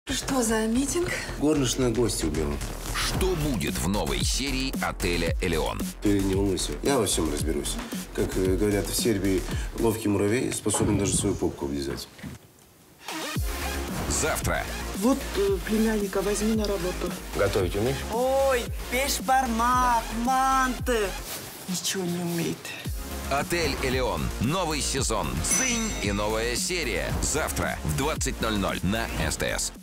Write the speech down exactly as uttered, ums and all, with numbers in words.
Что за митинг? Горничная гостя убила. Что будет в новой серии отеля «Элеон»? Ты не волнуйся, я во всем разберусь. Как э, говорят в Сербии, ловкий муравей способен даже свою попку облизать. Завтра. Вот э, племянника возьми на работу. Готовить умеешь? Ой, пешбармак, манты. Ничего не умеет. Отель «Элеон». Новый сезон. Цинь и новая серия. Завтра в двадцать ноль ноль на СТС.